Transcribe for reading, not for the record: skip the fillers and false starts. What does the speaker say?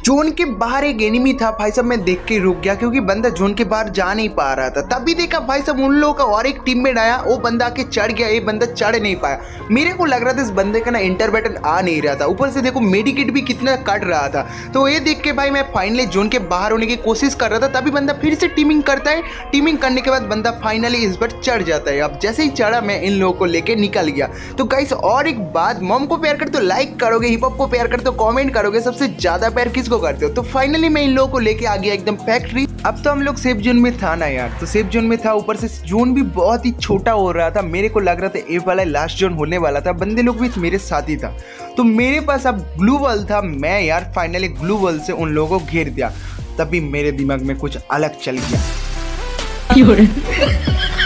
Zone के बाहर एक एनिमी था भाई साहब, मैं देख के रुक गया क्योंकि बंदा जोन के बाहर जा नहीं पा रहा था। तभी देखा भाई साहब उन लोगों का और एक टीममेट आया, वो बंदा आके चढ़ गया, ये बंदा चढ़ नहीं पाया। मेरे को लग रहा था इस बंदे का ना इंटर बटन आ नहीं रहा था, ऊपर से देखो मेडिकेट भी कितना कट रहा था। तो ये देख के भाई मैं फाइनली जोन के बाहर होने की कोशिश कर रहा था, तभी बंदा फिर से टीमिंग करता है। टीमिंग करने के बाद बंदा फाइनली इस बार चढ़ जाता है। अब जैसे ही चढ़ा मैं इन लोगों को लेके निकल गया। तो गाइस और एक बात, मॉम को प्यार करते हो लाइक करोगे, हिप हॉप को प्यार करते हो कमेंट करोगे, सबसे ज्यादा प्यार किसको करते हो? तो फाइनली मैं इन लोगों को लेके आ गया एकदम फैक्ट्री। अब तो हम लोग सेफ जोन में था ना यार, तो सेफ जोन में था, ऊपर से जोन भी बहुत ही छोटा हो रहा था। मेरे को लग रहा था ए वाला लास्ट जोन होने वाला था, बंदे लोग भी मेरे साथ ही था। तो मेरे पास अब ग्लू वॉल था, मैं यार फाइनली ग्लू वॉल से उन लोगों को घेर दिया। तभी मेरे दिमाग में कुछ अलग चल गया।